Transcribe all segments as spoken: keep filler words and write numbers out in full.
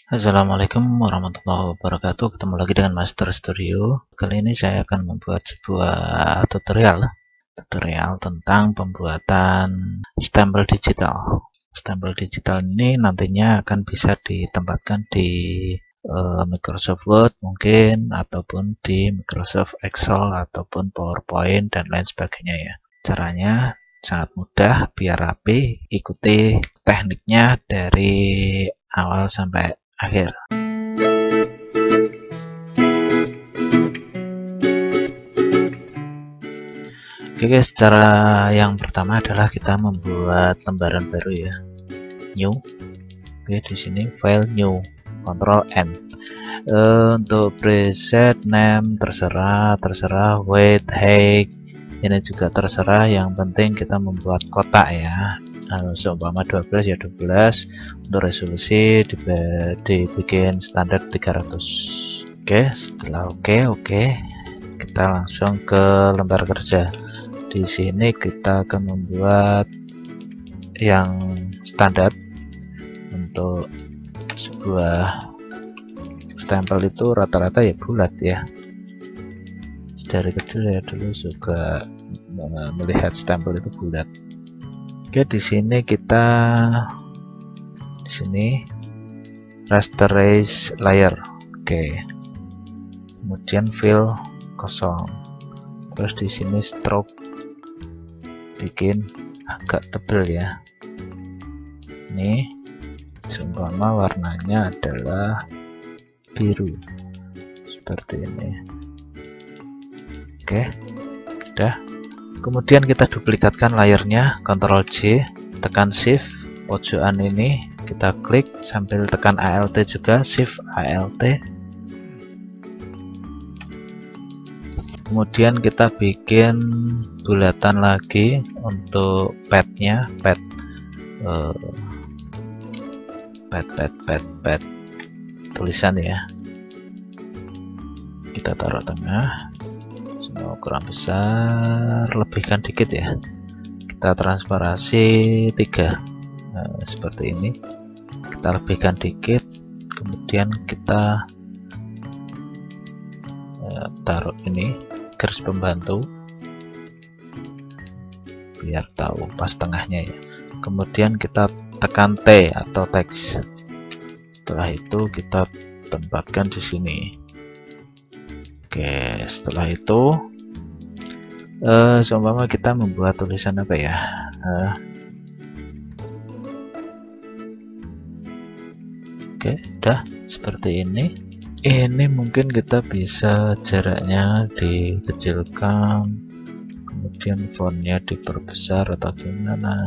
Assalamualaikum warahmatullahi wabarakatuh. Ketemu lagi dengan Master Studio. Kali ini saya akan membuat sebuah tutorial tutorial tentang pembuatan stempel digital. Stempel digital ini nantinya akan bisa ditempatkan di uh, Microsoft Word mungkin, ataupun di Microsoft Excel ataupun PowerPoint dan lain sebagainya ya. Caranya sangat mudah, biar rapi. Ikuti tekniknya dari awal sampai akhir. Oke guys, cara yang pertama adalah kita membuat lembaran baru ya, new. Oke, di sini file new, Ctrl N. E, untuk preset name terserah, terserah weight, height, ini juga terserah. Yang penting kita membuat kotak ya. Nah, seumpama dua belas ya dua belas. Untuk resolusi dibikin standar tiga ratus. Oke, setelah oke oke kita langsung ke lembar kerja. Di sini kita akan membuat yang standar. Untuk sebuah stempel itu rata-rata ya bulat ya. Dari kecil ya dulu juga melihat stempel itu bulat. Oke, di sini kita di sini rasterize layer. Oke. Kemudian fill kosong. Terus di sini stroke bikin agak tebal ya. Ini seumpama warnanya adalah biru seperti ini. Oke, udah. Kemudian kita duplikatkan layernya, Ctrl J, tekan Shift pojokan ini kita klik sambil tekan Alt juga, Shift Alt. Kemudian kita bikin bulatan lagi untuk padnya, pad uh, pad pad pad pad tulisan ya. Kita taruh tengah, semua ukuran besar, lebihkan dikit ya. Kita transparansi tiga, nah, seperti ini. Kita lebihkan dikit, kemudian kita uh, taruh ini garis pembantu biar tahu pas tengahnya ya. Kemudian kita tekan T atau teks. Setelah itu kita tempatkan di sini. Oke, setelah itu uh, seumpama kita membuat tulisan apa ya, uh, oke, udah seperti ini. Ini mungkin kita bisa jaraknya dikecilkan, kemudian fontnya diperbesar atau gimana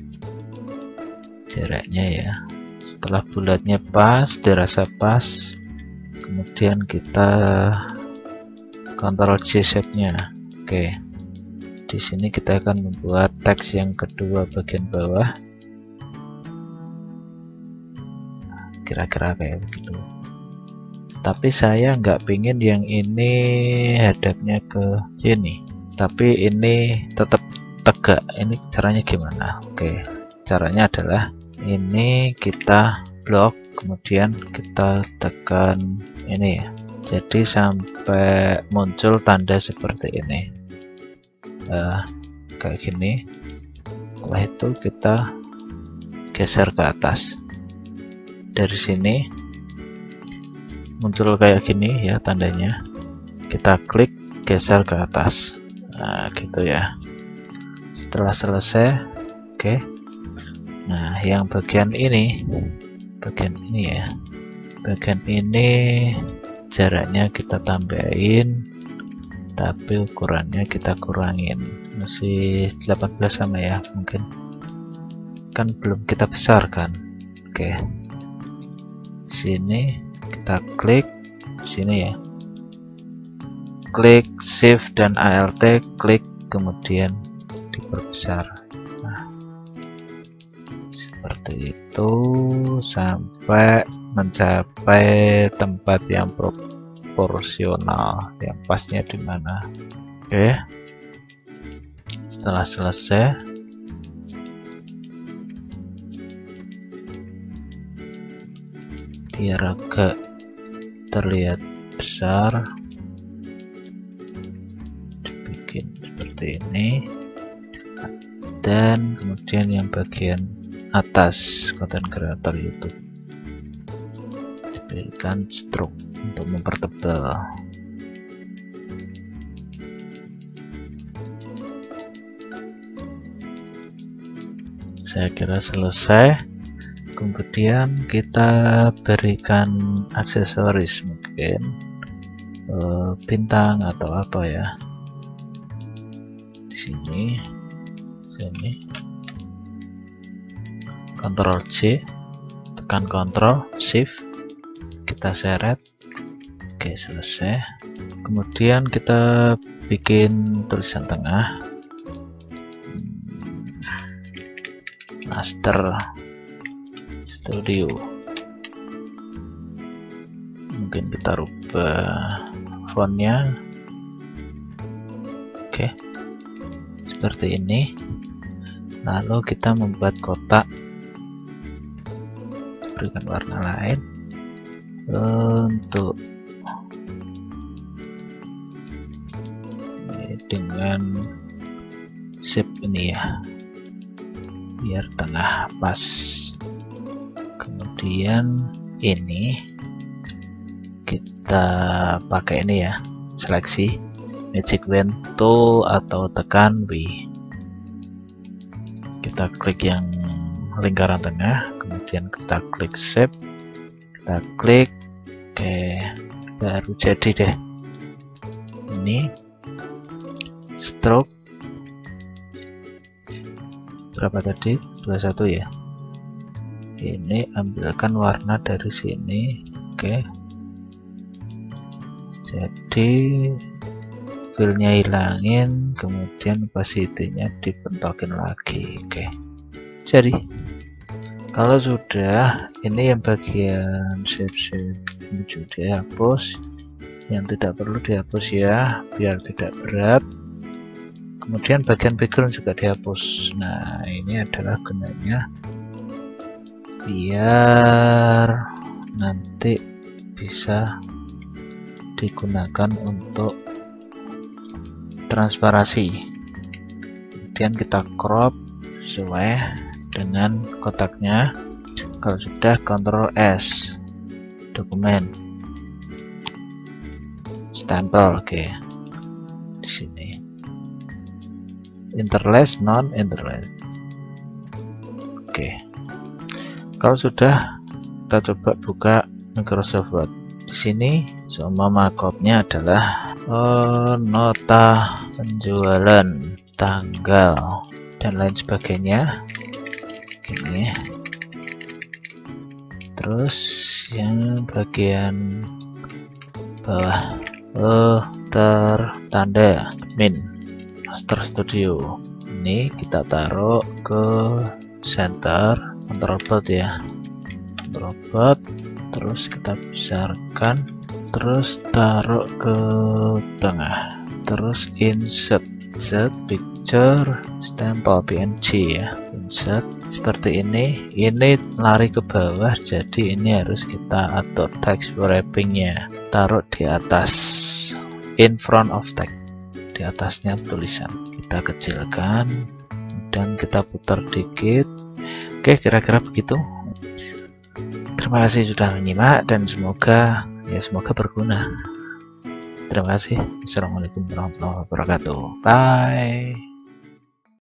jaraknya ya. Setelah bulatnya pas, dirasa pas, kemudian kita Ctrl J shape-nya. Oke, di sini kita akan membuat teks yang kedua bagian bawah, kira-kira kayak begitu. Tapi saya nggak pingin yang ini hadapnya ke sini, tapi ini tetap tegak. Ini caranya gimana? Oke, caranya adalah ini kita blok, kemudian kita tekan ini ya, jadi sampai muncul tanda seperti ini, uh, kayak gini. Setelah itu kita geser ke atas. Dari sini muncul kayak gini ya tandanya, kita klik geser ke atas, nah gitu ya. Setelah selesai, oke. Nah, yang bagian ini bagian ini ya, bagian ini jaraknya kita tambahin, tapi ukurannya kita kurangin, masih delapan belas sama ya, mungkin kan belum kita besarkan. Oke, sini kita klik sini ya, klik Shift dan Alt, klik kemudian diperbesar. Nah, seperti itu sampai mencapai tempat yang proporsional, yang pasnya di mana. Oke, setelah selesai biar agak terlihat besar, dibikin seperti ini, dan kemudian yang bagian atas konten kreator YouTube diberikan stroke untuk mempertebal. Saya kira selesai. Kemudian kita berikan aksesoris, mungkin uh, bintang atau apa ya. Di sini, sini, Ctrl C, tekan Ctrl Shift, kita seret. Oke, selesai. Kemudian kita bikin tulisan tengah, Master Studio. Mungkin kita rubah fontnya. Oke, seperti ini. Lalu kita membuat kotak, berikan warna lain untuk ini dengan shape ini ya, biar tengah pas. Kemudian ini kita pakai ini ya, seleksi Magic Wand Tool atau tekan W. Kita klik yang lingkaran tengah, kemudian kita klik shape, kita klik, oke, baru jadi deh. Ini stroke berapa tadi? dua puluh satu ya. Ini ambilkan warna dari sini. Oke, jadi fillnya hilangin, kemudian opacity-nya dipentokin lagi. Oke, jadi kalau sudah, ini yang bagian shape-shape lucu dihapus, yang tidak perlu dihapus ya, biar tidak berat. Kemudian bagian background juga dihapus. Nah, ini adalah gunanya biar nanti bisa digunakan untuk transparasi. Kemudian kita crop sesuai dengan kotaknya. Kalau sudah, Ctrl S, dokumen, stempel. Oke, di sini interlace, non interlace. Oke, kalau sudah, kita coba buka Microsoft Word. Di sini semua markupnya adalah oh, nota penjualan, tanggal, dan lain sebagainya. Gini. Terus yang bagian bawah, oh, tertanda admin Master Studio. Ini kita taruh ke center, Ctrl Bot ya, Ctrl Bot, terus kita besarkan, terus taruh ke tengah, terus insert, insert picture, stempel P N G ya, insert seperti ini. Ini lari ke bawah, jadi ini harus kita atur text wrappingnya, taruh di atas, in front of text, di atasnya tulisan. Kita kecilkan dan kita putar dikit. Oke, kira-kira begitu. Terima kasih sudah menyimak dan semoga ya semoga berguna. Terima kasih. Assalamualaikum warahmatullahi wabarakatuh. Bye.